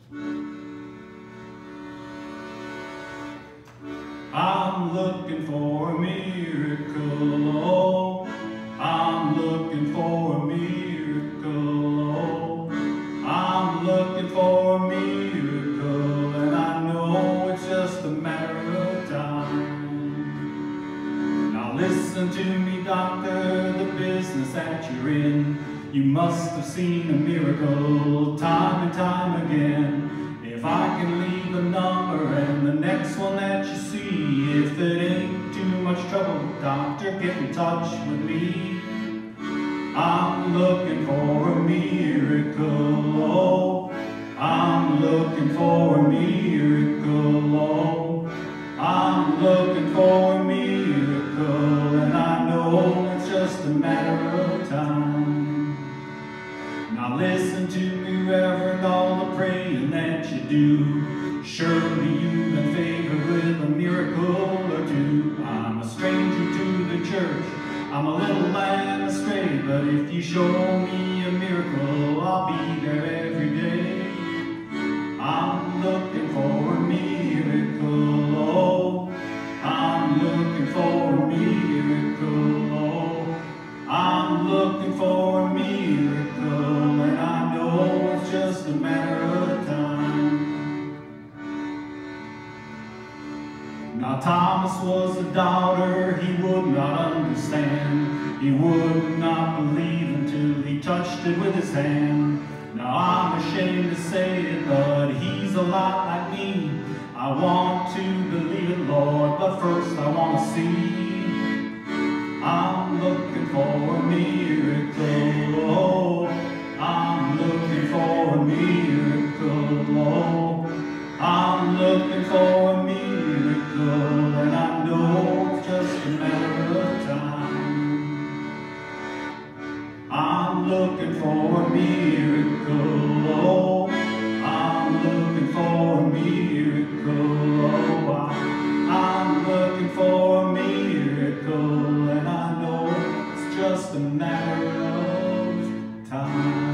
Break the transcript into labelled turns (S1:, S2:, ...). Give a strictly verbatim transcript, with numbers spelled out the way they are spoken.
S1: I'm looking for a miracle, oh, I'm looking for a miracle, oh, I'm looking for a miracle, and I know it's just a matter of time. Now listen to me, doctor, the business that you're in, you must have seen a miracle time and time again. If I can leave a number and the next one that you see, if it ain't too much trouble, doctor, get in touch with me. I'm looking for a miracle, oh, I'm looking for a miracle, oh, I'm looking for a miracle, and I know it's just a matter of time. Now listen to me, Reverend, all the praying that you do. Surely you've been favored with a miracle or two. I'm a stranger to the church, I'm a little man astray, but if you show me a miracle, I'll be there every day. I'm looking for a miracle, oh, I'm looking for a miracle, oh, I'm looking for a miracle, and I know it's just a matter of time. Now Thomas was a doubter, he would not understand, he would not believe until he touched it with his hand. Now I'm ashamed to say it, but he's a lot like me. I want to believe it, Lord, but first I want to see. I'm looking for a miracle, oh, I'm looking for a miracle, oh, I'm looking for a miracle, and I know it's just a matter of time. I'm looking for a miracle, oh, I'm looking for a miracle, oh, I'm looking for a miracle, and I know it's just a matter of time.